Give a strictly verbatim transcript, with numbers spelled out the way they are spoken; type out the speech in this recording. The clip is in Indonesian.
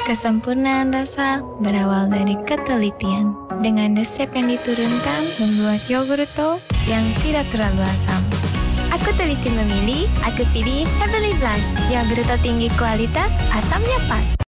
Kesempurnaan rasa berawal dari ketelitian. Dengan resep yang diturunkan membuat yogurto yang tidak terlalu asam. Aku teliti memilih, aku pilih Heavenly Blush. Yogurto tinggi kualitas, asamnya pas.